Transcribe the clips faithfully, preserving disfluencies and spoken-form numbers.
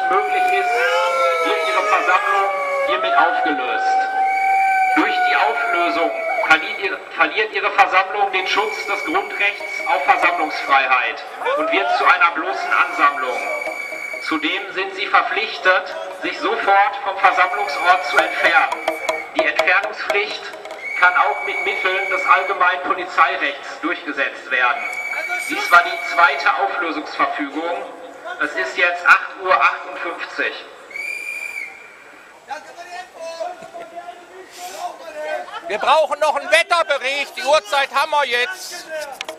nicht möglich ist, wird Ihre Versammlung hiermit aufgelöst. Durch die Auflösung verliert Ihre Versammlung den Schutz des Grundrechts auf Versammlungsfreiheit und wird zu einer bloßen Ansammlung. Zudem sind Sie verpflichtet, sich sofort vom Versammlungsort zu entfernen. Die Entfernungspflicht kann auch mit Mitteln des allgemeinen Polizeirechts durchgesetzt werden. Dies war die zweite Auflösungsverfügung. Es ist jetzt acht Uhr achtundfünfzig. Wir brauchen noch einen Wetterbericht. Die Uhrzeit haben wir jetzt.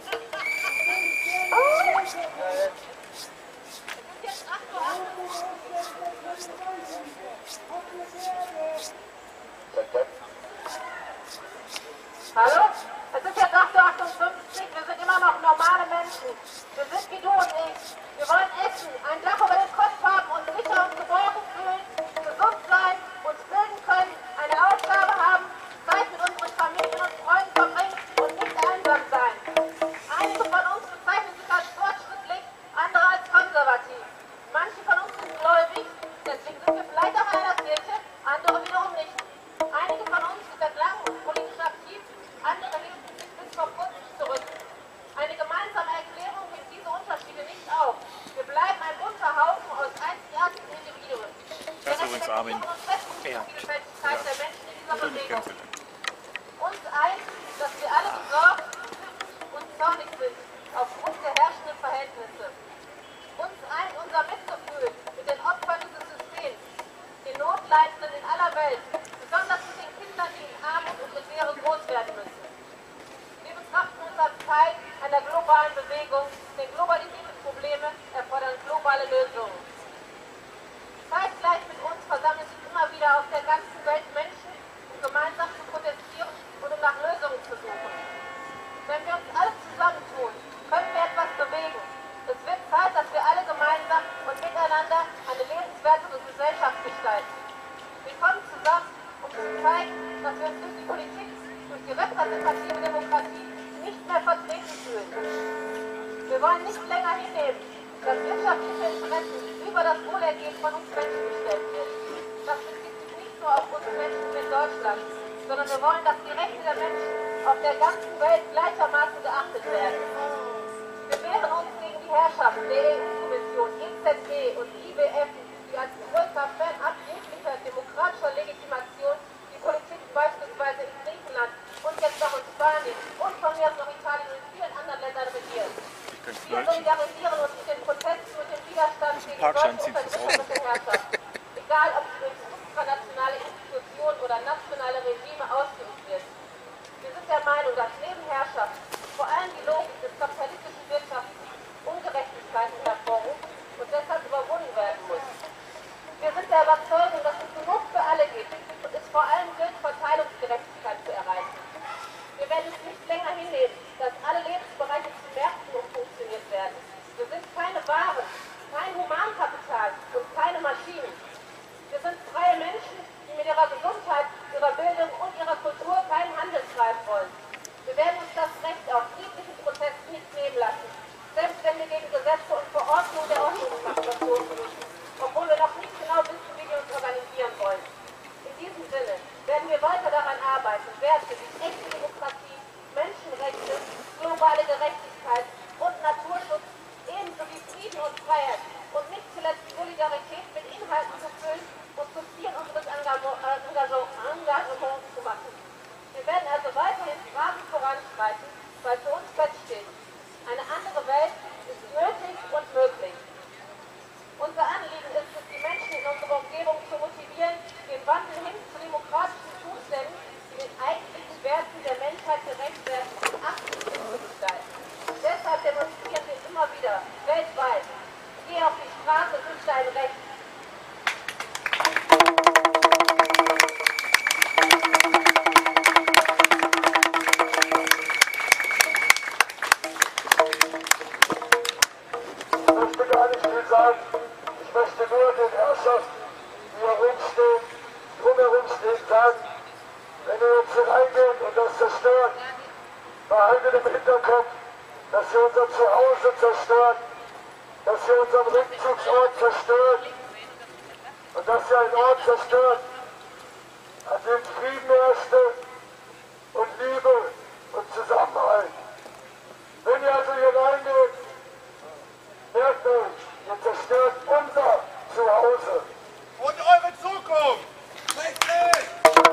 Hallo? Es ist jetzt acht Uhr achtundfünfzig, wir sind immer noch normale Menschen. Wir sind wie du und ich. Wir wollen essen, ein Dach über den Kopf haben und sicher und geborgen fühlen, gesund sein, uns bilden können, eine Aufgabe haben, Zeit mit unseren Familien und Freunden verbringen und nicht einsam sein. Einige von uns bezeichnen sich als fortschrittlich, andere als konservativ. Manche von uns sind gläubig, deswegen sind wir vielleicht auch in einer Kirche, andere wiederum nicht. Einige von uns sind seit langem politisch aktiv, andere hielten sich bis vor kurzem zurück. Eine gemeinsame Erklärung gibt diese Unterschiede nicht auf. Wir bleiben ein bunter Haufen aus einzigartigen Individuen. Wir respektieren und schätzen die Vielfältigkeit der Menschen in dieser Bewegung. Uns eint, dass wir alle besorgt und zornig sind aufgrund der herrschenden Verhältnisse. Uns eint unser Mitgefühl mit den Opfern dieses Systems, den Notleidenden in aller Welt, besonders mit den Kindern, die in Armut und Misere groß werden müssen. Wir betrachten uns als Teil einer globalen Bewegung, denn globalisierte Probleme erfordern globale Lösungen. Zeitgleich mit uns versammeln sich immer wieder auf der ganzen Welt Menschen, um gemeinsam zu protestieren und um nach Lösungen zu suchen. Wenn wir uns alle zusammentun, können wir etwas bewegen. Es wird Zeit, dass wir alle gemeinsam und miteinander eine lebenswertere Gesellschaft gestalten. Wir kommen zusammen, um zu zeigen, dass wir uns durch die Politik, durch die repräsentative Demokratie nicht mehr vertreten fühlen. Wir wollen nicht länger hinnehmen, dass wirtschaftliche Interessen über das Wohlergehen von uns Menschen gestellt wird. Das bezieht sich nicht nur auf uns Menschen in Deutschland, sondern wir wollen, dass die Rechte der Menschen auf der ganzen Welt gleichermaßen geachtet werden. Wir wehren uns gegen die Herrschaft der E U-Kommission, E Z B und I W F, die als größter fernab jeglicher demokratischer Legitimation die Politik beispielsweise in Griechenland und jetzt auch in Spanien und von mir aus noch Italien und vielen anderen Ländern regiert. Wir solidarisieren uns mit den Protesten und dem Widerstand gegen solche unterdrückerische Herrschaft, egal ob sie durch supranationale Institutionen oder nationale Regime ausgeübt wird. Wir sind der Meinung, dass neben Herrschaft vor allem die Logik des kapitalistischen Wirtschafts Ungerechtigkeiten hervorruft und deshalb überwunden werden muss. Wir sind der Überzeugung, dass es genug für alle gibt und es vor allem gilt, Verteilungsgerechtigkeit zu erreichen. Wir werden es nicht länger hinnehmen, dass alle Lebensbereiche zu Märkten umfunktioniert werden. Wir sind keine Waren, kein Humankapital und keine Maschinen. Wir sind freie Menschen, die mit ihrer Gesundheit, ihrer Bildung und ihrer Kultur keinen Handel treiben wollen. Wir werden uns das Recht auf friedlichen Protest nicht nehmen lassen, selbst wenn wir gegen Gesetze und Verordnungen der Ordnungsmacht verstoßen müssen, obwohl wir noch nicht genau wissen, wie wir uns organisieren wollen. In diesem Sinne werden wir weiter daran arbeiten, Werte wie echte Demokratie, Menschenrechte, globale Gerechtigkeit und Naturschutz ebenso wie Frieden und Freiheit und nicht zuletzt Solidarität mit Inhalten zu füllen und zu Ziel unseres Engagements zu machen. Wir werden also weiterhin Fragen voranschreiten, weil für uns feststeht, eine andere Welt ist nötig und möglich. Unser Anliegen ist es, die Menschen in unserer Umgebung zu motivieren, den Wandel hin zu demokratischen Zuständen, die den eigentlichen Werten der Menschheit gerecht werden und Achtung zu gestalten. Deshalb demonstrieren wir immer wieder, weltweit. Geh auf die Straße, es ist dein Recht. Ich möchte gar nicht viel sagen. Ich möchte nur den Herrschaften, die herumstehen, drumherum stehen, sagen, wenn ihr jetzt hier reingeht und das zerstört, behaltet im Hinterkopf, dass ihr unser Zuhause zerstört, dass ihr unseren Rückzugsort zerstört, einen Ort zerstört, an dem Frieden herrschte und Liebe und Zusammenhalt. Wenn ihr also hier reingeht, merkt euch, ihr zerstört unser Zuhause. Und eure Zukunft! Richtig!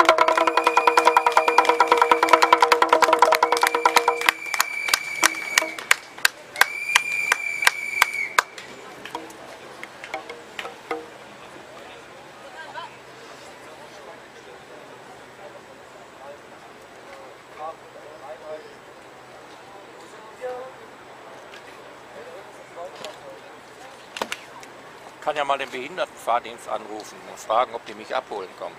Ich kann ja mal den Behindertenfahrdienst anrufen und fragen, ob die mich abholen kommen.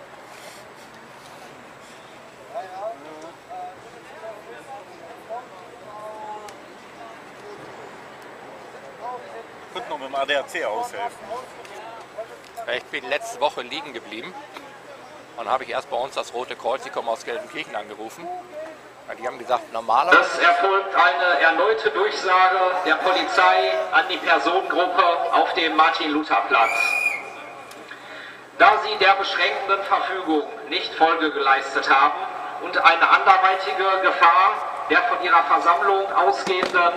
Könnten noch mit dem A D A C aushelfen. Ich bin letzte Woche liegen geblieben und dann habe ich erst bei uns das Rote Kreuz, die kommen aus Gelsenkirchen, angerufen. Die haben gesagt, normalerweise... Es erfolgt eine erneute Durchsage der Polizei an die Personengruppe auf dem Martin-Luther-Platz. Da sie der beschränkenden Verfügung nicht Folge geleistet haben und eine anderweitige Gefahr der von ihrer Versammlung ausgehenden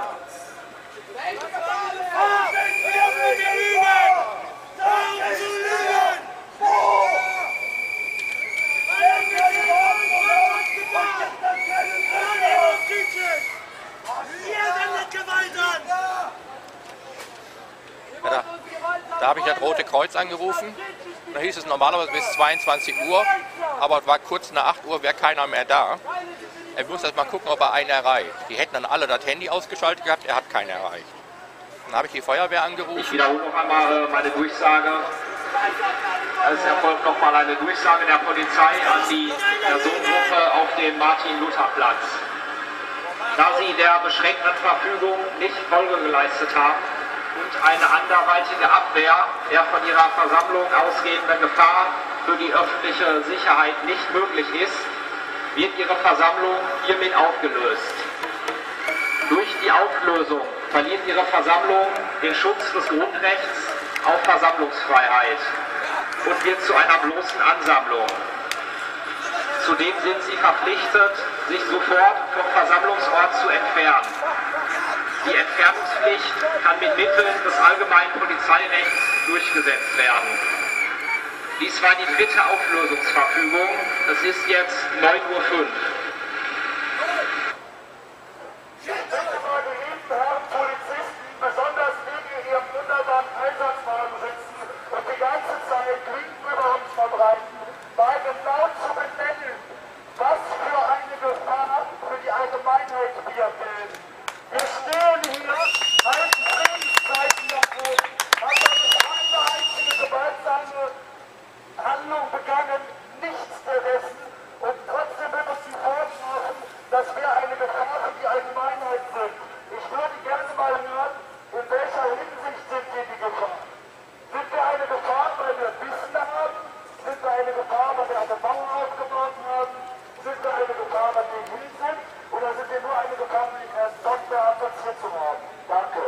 Ja, da da habe ich das Rote Kreuz angerufen. Da hieß es normalerweise bis zweiundzwanzig Uhr, aber es war kurz nach acht Uhr, wäre keiner mehr da. Er muss erst mal gucken, ob er einen erreicht. Die hätten dann alle das Handy ausgeschaltet gehabt, er hat keinen erreicht. Dann habe ich die Feuerwehr angerufen. Ich wiederhole noch einmal meine Durchsage. Es erfolgt nochmal eine Durchsage der Polizei an die Personengruppe auf dem Martin-Luther-Platz. Da sie der beschränkten Verfügung nicht Folge geleistet haben und eine anderweitige Abwehr der von ihrer Versammlung ausgehenden Gefahr für die öffentliche Sicherheit nicht möglich ist, wird ihre Versammlung hiermit aufgelöst. Durch die Auflösung verliert ihre Versammlung den Schutz des Grundrechts auf Versammlungsfreiheit und wird zu einer bloßen Ansammlung. Zudem sind sie verpflichtet, sich sofort vom Versammlungsort zu entfernen. Die Entfernungspflicht kann mit Mitteln des allgemeinen Polizeirechts durchgesetzt werden. Dies war die dritte Auflösungsverfügung. Es ist jetzt neun Uhr fünf. Besonders wegen ihrem wunderbaren Einsatzwagen sitzen und die ganze Zeit Lügen über uns verbreiten, war genau zu benennen, was für eine Gefahr für die Allgemeinheit wir bilden. Wir stehen hier, halten Friedenszeichen davor, haben eine keine einzige gewaltsame Handlung begangen, nichts dessen, und trotzdem wird uns vorgeworfen, dass wir eine Gefahr für die Allgemeinheit sind. Ich würde gerne mal hören, in welcher Hinsicht sind wir die Gefahr? Sind wir eine Gefahr, weil wir Wissen haben? Sind wir eine Gefahr, weil wir eine Mauer aufgebaut haben? Sind wir eine Gefahr, weil wir hin sind? Oder sind wir nur eine Gefahr, weil wir Herrn Doktor abplatziert zu haben? Danke.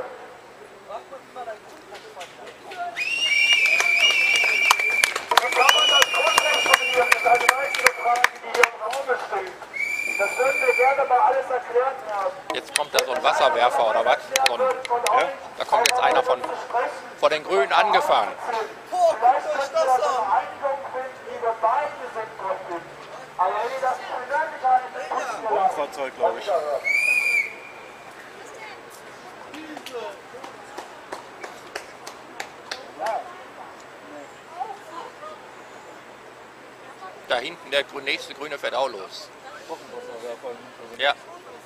Wie kann man das Grundrecht verlieren? Das ist eine weitere Frage, die hier im Raum steht. Das würden wir gerne mal alles erklärt haben. Jetzt kommt da so ein Wasserwerfer oder was? So ein, ja? Da kommt jetzt einer von, von den Grünen angefahren. Vielleicht können wir das eine Einigung finden, die wir beide sind, Gott. Aber wenn ihr das persönlich halten, Wohnfahrzeug, glaube ich. Da hinten der nächste Grüne fährt auch los. Ja.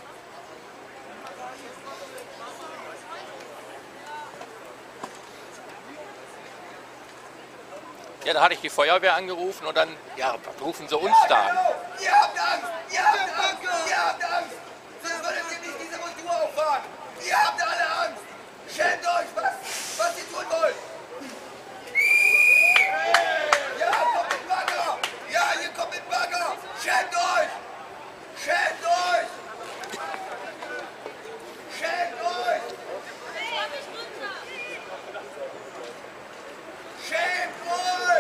Ja, da hatte ich die Feuerwehr angerufen und dann, ja, rufen sie uns da an. Ihr habt Angst! Ihr habt Angst! Ihr habt Angst! Sonst würdet ihr nicht diese Kultur auffahren! Ihr habt alle Angst! Schämt euch, was, was ihr tun wollt! Ja, kommt mit Bagger! Ja, ihr kommt mit Bagger! Schämt euch! Schämt euch! Schämt euch! Schämt euch!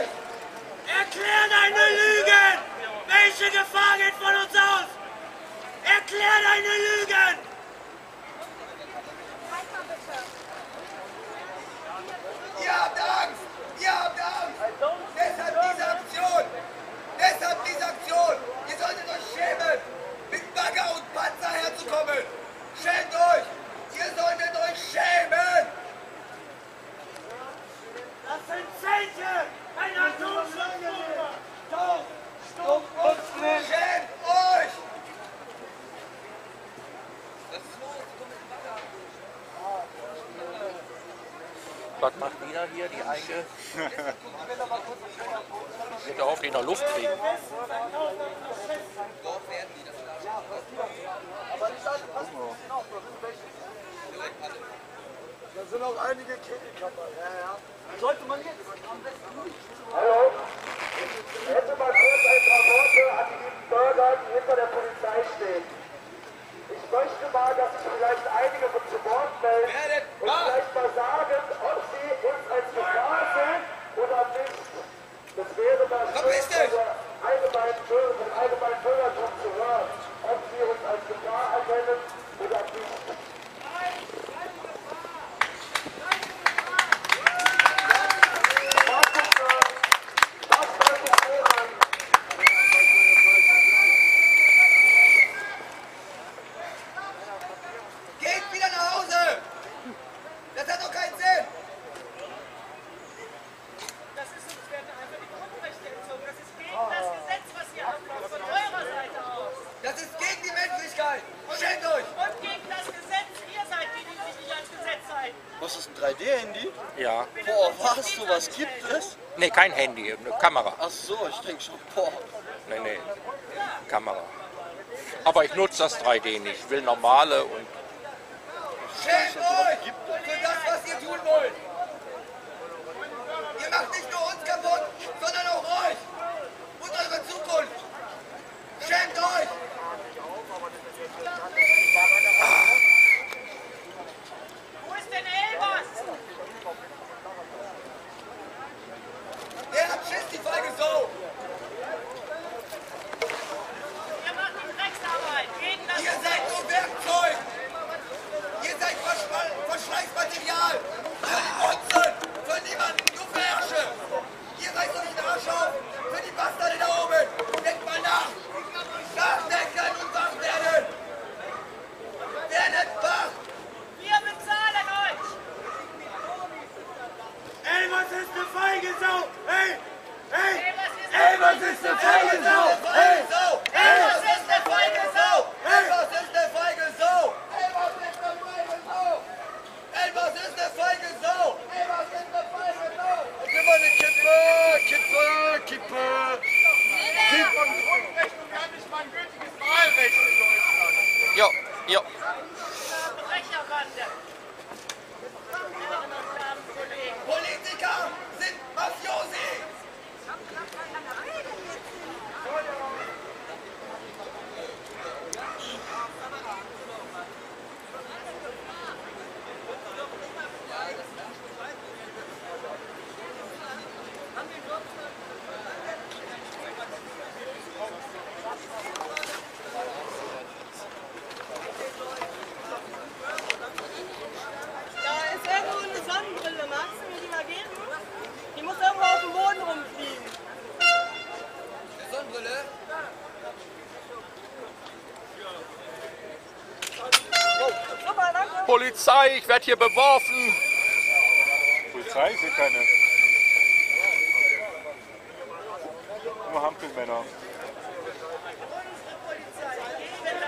Verbrechen! Ein Atomschlagbomber! Doch! Stopp uns nicht! Schämt euch! Was macht die da hier, die eine? Wird auf die in der Luft kriegen. Da sind auch einige Kegelkammern. Ja, ja. Sollte man jetzt am besten nicht. Hallo? Ich hätte mal kurz ein paar Worte an die lieben Bürger, die hinter der Polizei stehen. Ich möchte mal, dass sich vielleicht einige mit zu Wort melden und vielleicht mal sagen, ob sie uns als Gefahr sehen oder nicht. Das wäre mal schön, für den allgemeinen Bürger, den allgemeinen Bürgertum zu hören, ob sie uns als Gefahr erkennen oder nicht. Geht wieder nach Hause! Das hat doch keinen Sinn! Das ist uns werden einfach die Grundrechte entzogen. Das ist gegen das Gesetz, was ihr habt, von eurer Seite aus. Das ist gegen die Menschlichkeit! Schämt euch! Und gegen das Gesetz. Ihr seid die, die sich nicht ans Gesetz halten. Was ist ein drei D Handy? Ja. Boah, was? Sowas gibt es? Ne, kein Handy, eine Kamera. Ach so, ich denke schon, boah. Nee, nee. Kamera. Aber ich nutze das drei D nicht. Ich will normale und. Schämt euch für das, was ihr tun wollt! Ihr macht nicht nur uns kaputt, sondern auch euch! Und eure Zukunft! Schämt euch! Wo ist denn Elbers? Der hat Schiss, die feige Sau! Ihr macht die Drecksarbeit. Gegen das Ihr Gesetz. seid nur Werkzeug! Ihr seid Verschwall- Verschleißmaterial! Für die Nutzen! Für niemanden! Nur für Ärsche! Ihr reißt euch den Arsch auf! Für die Bastarde da oben! Denkt mal nach! Nachdenken und wach werden! Werdet wach! Wir bezahlen euch. Elbers ist eine feige Sau! Hey! Hey! Elbers ist Elbers ist eine feige Sau! Hey! Sau! Elbers ist eine feige Sau! Elbers ist eine feige Sau! Elbers ist eine feige Sau! Elbers ist eine feige Sau! Elbers ist eine feige Sau! Gib mal eine Kippe, Kippe, Kippe. Jo, jo. Verbrecherbande. Meine Damen und Kollegen. Politiker sind Mafiosi! Da ist irgendwo eine Sonnenbrille. Magst du mir die mal geben? Die muss irgendwo auf dem Boden rumfliegen. Sonnenbrille? Super, danke. Polizei, ich werde hier beworfen. Polizei ist hier keine. Nur Hampelmänner. Unsere Polizei gegen